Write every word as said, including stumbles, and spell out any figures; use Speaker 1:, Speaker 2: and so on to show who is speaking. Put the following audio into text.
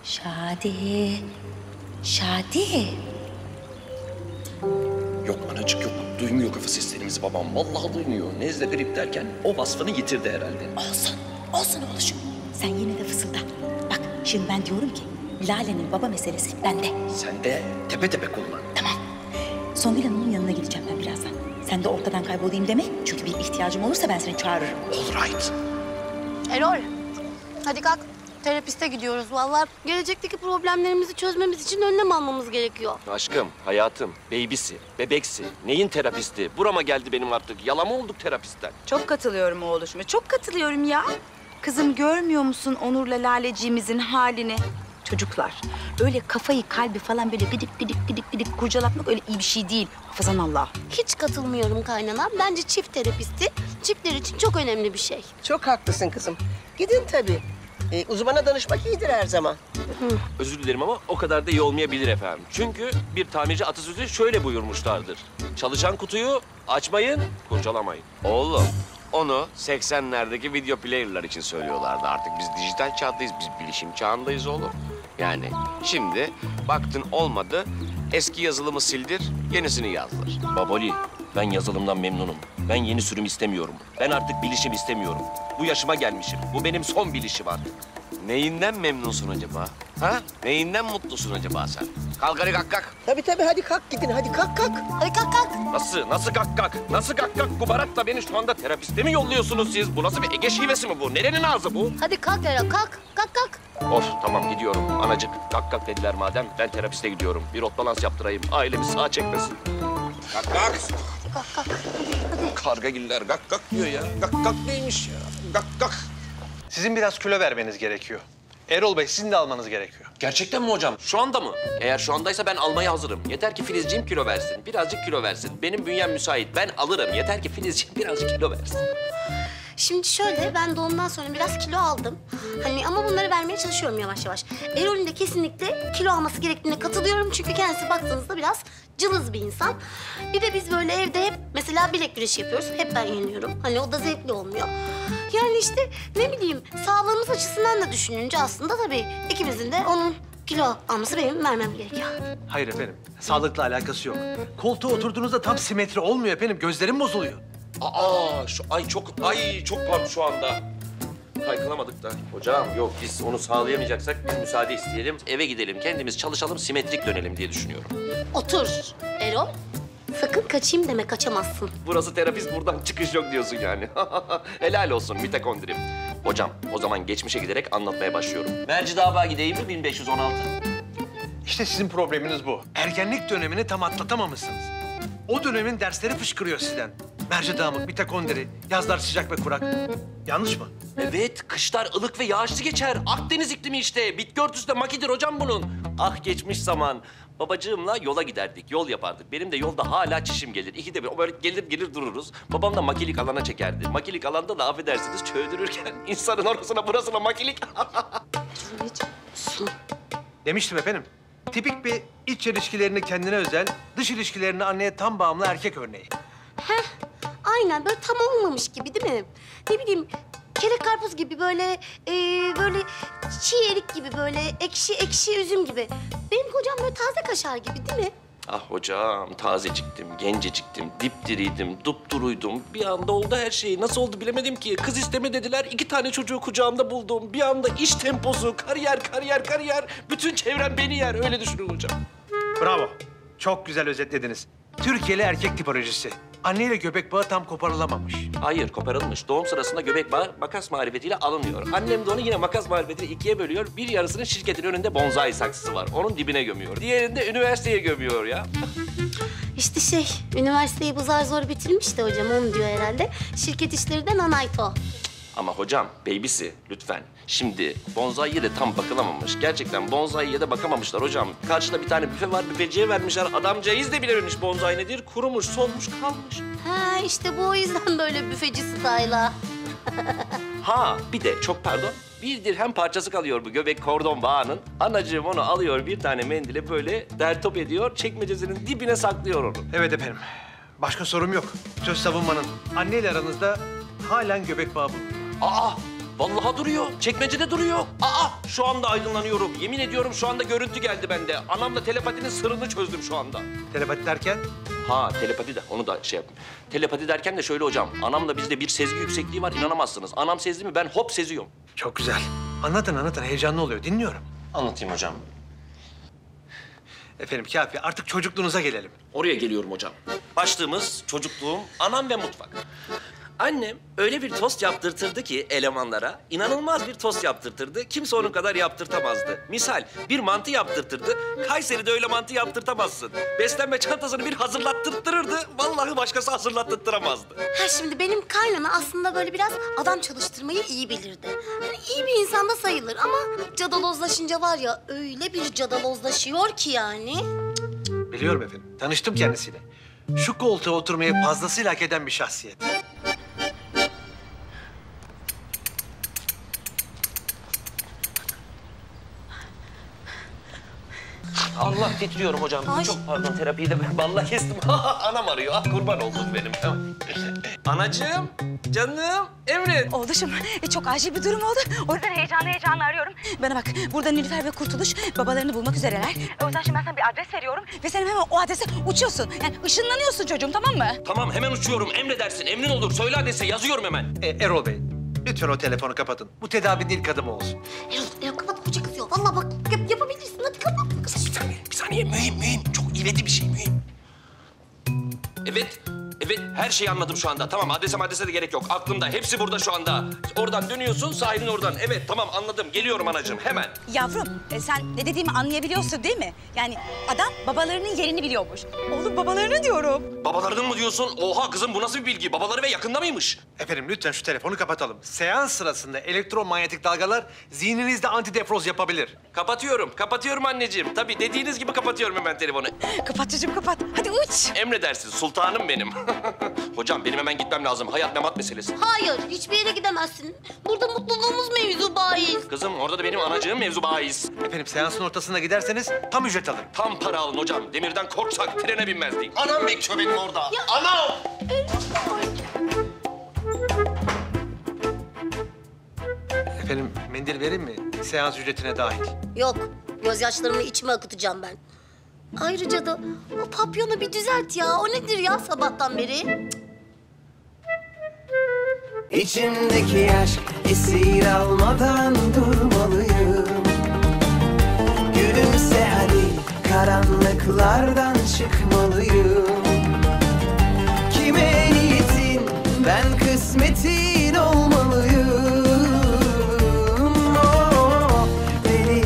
Speaker 1: Şadi. Şadi.
Speaker 2: Yok anacık yok. Duymuyor kafa seslerimizi babam. Vallahi duymuyor. Nezle grip derken o vasfını yitirdi herhalde.
Speaker 1: Olsun. Olsun oğluşum. Sen yine de fısılda. Bak şimdi ben diyorum ki Lale'nin baba meselesi bende.
Speaker 2: Sen de tepe tepe kullan.
Speaker 1: Tamam. Songül Hanım'ın yanına gideceğim ben birazdan. Sen de ortadan kaybolayım deme. Çünkü bir ihtiyacım olursa ben seni çağırırım.
Speaker 2: All right.
Speaker 3: Erol, hadi kalk. Terapiste gidiyoruz. Vallahi gelecekteki problemlerimizi çözmemiz için önlem almamız gerekiyor.
Speaker 2: Aşkım, hayatım, babysi, bebeksi, neyin terapisti? Burama geldi benim artık. Yalama olduk terapisten.
Speaker 4: Çok katılıyorum oğluşuma. Çok katılıyorum ya. Kızım görmüyor musun Onur'la Laleciğimizin halini? Çocuklar öyle kafayı kalbi falan böyle gıdık gıdık gıdık gıdık kurcalatmak öyle iyi bir şey değil. Hafızan Allah.
Speaker 3: Hiç katılmıyorum kaynanam. Bence çift terapisti çiftler için çok önemli bir şey.
Speaker 5: Çok haklısın kızım. Gidin tabii. Ee, uzmana danışmak iyidir her zaman.
Speaker 2: Özür dilerim ama o kadar da iyi olmayabilir efendim. Çünkü bir tamirci atasözü şöyle buyurmuşlardır. Çalışan kutuyu açmayın, kurcalamayın.
Speaker 6: Oğlum, onu seksenlerdeki video player'lar için söylüyorlardı. Artık biz dijital çağdayız, biz bilişim çağındayız oğlum. Yani şimdi baktın olmadı, eski yazılımı sildir, yenisini yazdır.
Speaker 2: Baboli, ben yazılımdan memnunum. Ben yeni sürüm istemiyorum. Ben artık bilişim istemiyorum. Bu yaşıma gelmişim. Bu benim son bilişim artık.
Speaker 6: Neyinden memnunsun acaba? Ha? Neyinden mutlusun acaba sen? Kalk hadi kalk kalk.
Speaker 5: Tabii tabii hadi kalk gidin hadi kalk kalk.
Speaker 3: Hadi kalk kalk.
Speaker 2: Nasıl? Nasıl gak gak? Nasıl gak gak? Kubaratla beni şu anda terapiste mi yolluyorsunuz siz? Bu nasıl bir Ege şivesi mi bu? Nerenin ağzı bu?
Speaker 3: Hadi kalk Erol, kalk. Kalk kalk.
Speaker 2: Of tamam gidiyorum. Anacık gak gak dediler madem. Ben terapiste gidiyorum. Bir rot balans yaptırayım. Ailemi sağa çekmesin. Gak gak.
Speaker 3: Kalk kalk.
Speaker 2: Kargagiller gak gak diyor ya. Gak gak neymiş ya? Gak gak.
Speaker 7: Sizin biraz kilo vermeniz gerekiyor. Erol Bey sizin de almanız gerekiyor.
Speaker 2: Gerçekten mi hocam? Şu anda mı? Eğer şu andaysa ben almaya hazırım. Yeter ki Filizciğim kilo versin. Birazcık kilo versin. Benim bünyem müsait. Ben alırım. Yeter ki Filizciğim birazcık kilo versin.
Speaker 3: Şimdi şöyle, ben doğumdan sonra biraz kilo aldım. Hani ama bunları vermeye çalışıyorum yavaş yavaş. Erol'ün de kesinlikle kilo alması gerektiğine katılıyorum. Çünkü kendisi baktığınızda biraz cılız bir insan. Bir de biz böyle evde hep mesela bilek güreşi yapıyoruz. Hep ben yeniyorum. Hani o da zevkli olmuyor. Yani işte ne bileyim, sağlığımız açısından da düşününce aslında tabii ikimizin de onun kilo alması benim vermem gerekiyor.
Speaker 7: Hayır efendim, sağlıkla alakası yok. Koltuğa oturduğunuzda tam simetri olmuyor efendim, gözlerim bozuluyor.
Speaker 2: Aa şu ay çok ay çok pardon şu anda. Kaykılamadık da. Hocam yok biz onu sağlayamayacaksak biz müsaade isteyelim. Eve gidelim kendimiz çalışalım simetrik dönelim diye düşünüyorum.
Speaker 3: Otur Erol. Sakın kaçayım deme, kaçamazsın.
Speaker 2: Burası terapist buradan çıkış yok diyorsun yani. Helal olsun mitokondrim. Hocam o zaman geçmişe giderek anlatmaya başlıyorum. Mercidab'a gideyim mi bin beş yüz on altı?
Speaker 7: İşte sizin probleminiz bu. Ergenlik dönemini tam atlatamamışsınız. O dönemin dersleri fışkırıyor sizden. Mercidamık, mitokondri, yazlar sıcak ve kurak. Yanlış mı?
Speaker 2: Evet, kışlar ılık ve yağışlı geçer. Akdeniz iklimi işte. Bitki örtüsü de makidir hocam bunun. Ah geçmiş zaman. Babacığımla yola giderdik, yol yapardık. Benim de yolda hala çişim gelir. İkide bir o böyle gelir gelir dururuz. Babam da makilik alana çekerdi. Makilik alanda da affedersiniz çöldürürken insanın orasına burasına makilik.
Speaker 7: Demiştim efendim. Tipik bir iç ilişkilerini kendine özel, dış ilişkilerini anneye tam bağımlı erkek örneği.
Speaker 3: Heh, aynen böyle tam olmamış gibi değil mi? Ne bileyim, kelek karpuz gibi böyle, e, böyle çiğ erik gibi böyle, ekşi ekşi üzüm gibi. Benim kocam böyle taze kaşar gibi değil mi?
Speaker 2: Ah hocam, tazeciktim, genceciktim, dipdiriydim, dupduruydum. Bir anda oldu her şey. Nasıl oldu bilemedim ki. Kız isteme dediler, iki tane çocuğu kucağımda buldum. Bir anda iş temposu, kariyer, kariyer, kariyer. Bütün çevrem beni yer. Öyle düşünün hocam.
Speaker 7: Bravo. Çok güzel özetlediniz. Türkiye'li erkek tipolojisi. Anneyle göbek bağı tam koparılamamış.
Speaker 2: Hayır, koparılmış. Doğum sırasında göbek bağı makas marifetiyle alınıyor. Annem de onu yine makas marifetiyle ikiye bölüyor. Bir yarısının şirketin önünde bonsai saksısı var. Onun dibine gömüyor. Diğerini de üniversiteye gömüyor ya.
Speaker 3: İşte şey, üniversiteyi bu zar zor bitirmiş de hocam, onu diyor herhalde. Şirket işleri de nanayto.
Speaker 2: Ama hocam, babysi lütfen. Şimdi bonsai'ye de tam bakılamamış. Gerçekten bonsai'ye de bakamamışlar hocam. Karşıda bir tane büfe var, büfeciye vermişler. Adamcağız da bilememiş bonsai nedir. Kurumuş, solmuş, kalmış.
Speaker 3: Ha işte bu o yüzden böyle büfeci style'a.
Speaker 2: Ha bir de çok pardon. Bir dirhem parçası kalıyor bu göbek kordon bağının. Anacığım onu alıyor bir tane mendile böyle dertop ediyor. Çekmecesinin dibine saklıyor onu.
Speaker 7: Evet efendim. Başka sorum yok. Söz savunmanın. Anneyle aranızda halen göbek bağı bulunuyor.
Speaker 2: Aa Vallahi duruyor. Çekmecede duruyor. Aa şu anda aydınlanıyorum. Yemin ediyorum şu anda görüntü geldi bende. Anamla telepatinin sırrını çözdüm şu anda.
Speaker 7: Telepati derken?
Speaker 2: Ha telepati de onu da şey yapayım. Telepati derken de şöyle hocam. Anamla bizde bir sezgi yüksekliği var inanamazsınız. Anam sezdi mi ben hop seziyorum.
Speaker 7: Çok güzel. Anlatın anlatın, heyecanlı oluyor. Dinliyorum.
Speaker 2: Anlatayım hocam.
Speaker 7: Efendim Kafi, artık çocukluğunuza gelelim.
Speaker 2: Oraya geliyorum hocam. Başlığımız çocukluğum, anam ve mutfak. Annem öyle bir tost yaptırtırdı ki elemanlara, inanılmaz bir tost yaptırtırdı. Kimse onun kadar yaptırtamazdı. Misal bir mantı yaptırtırdı, Kayseri'de öyle mantı yaptırtamazsın. Beslenme çantasını bir hazırlattırtırırdı, vallahi başkası hazırlattırtamazdı.
Speaker 3: Ha şimdi benim kaynana aslında böyle biraz adam çalıştırmayı iyi bilirdi. Hani iyi bir insan da sayılır ama cadalozlaşınca var ya öyle bir cadalozlaşıyor ki yani.
Speaker 7: Biliyorum efendim, tanıştım kendisiyle. Şu koltuğa oturmayı fazlasıyla hak eden bir şahsiyet.
Speaker 2: Allah titriyorum hocam.
Speaker 3: Ay.
Speaker 2: Çok pardon terapiyi de ben vallahi kestim. Anam arıyor. Ah kurban oldum benim. Anacığım, canım, Emre.
Speaker 4: Oğluşum e, çok acil bir durum oldu. O yüzden heyecanlı heyecanlı arıyorum. Bana bak burada Nilüfer ve Kurtuluş babalarını bulmak üzereler. O yüzden şimdi ben sana bir adres veriyorum ve sen hemen o adrese uçuyorsun. Yani ışınlanıyorsun çocuğum tamam mı?
Speaker 2: Tamam hemen uçuyorum. Emredersin. Emrin olur. Söyle adresi. Yazıyorum hemen.
Speaker 7: E, Erol Bey, lütfen o telefonu kapatın. Bu tedavinin ilk adımı olsun.
Speaker 3: Erol, Erol kapat koca kızıyor. Vallahi bak yap, yapabilirsin hadi kapat.
Speaker 2: Bir saniye, bir saniye. Mühim, mühim. Çok ivedi bir şey, mühim. Evet, evet. Her şeyi anladım şu anda. Tamam, adrese adrese de gerek yok. Aklımda. Hepsi burada şu anda. Oradan dönüyorsun, sahilin oradan. Evet, tamam anladım. Geliyorum anacığım, hemen.
Speaker 4: Yavrum e, sen ne dediğimi anlayabiliyorsun değil mi? Yani adam babalarının yerini biliyormuş. Oğlum babalarını diyorum.
Speaker 2: Babalarının mı diyorsun? Oha kızım bu nasıl bir bilgi? Babaları ve yakında mıymış?
Speaker 7: Efendim lütfen şu telefonu kapatalım. Seans sırasında elektromanyetik dalgalar zihninizde antidefroz yapabilir.
Speaker 2: Kapatıyorum, kapatıyorum anneciğim. Tabii dediğiniz gibi kapatıyorum hemen telefonu.
Speaker 4: Kapat çocuğum kapat. Hadi uç.
Speaker 2: Emredersin, sultanım benim. Hocam benim hemen gitmem lazım. Hayat memat meselesi.
Speaker 3: Hayır hiçbir yere gidemezsin. Burada mutluluğumuz mevzu bahis.
Speaker 2: Kızım orada da benim anacığım mevzu bahis.
Speaker 7: Efendim seansın ortasına giderseniz tam ücret alırım.
Speaker 2: Tam para alın hocam. Demirden korksak trene binmezdik. Anam bekliyor benim orada. Anam!
Speaker 7: Efendim mendil vereyim mi? Seans ücretine dahil.
Speaker 3: Yok gözyaşlarımı içime akıtacağım ben. Ayrıca da o papyonu bir düzelt ya. O nedir ya sabahtan beri?
Speaker 8: İçimdeki aşk esir almadan durmalıyım. Gülümse hadi karanlıklardan çıkmalıyım. Kime niyetin ben kısmetim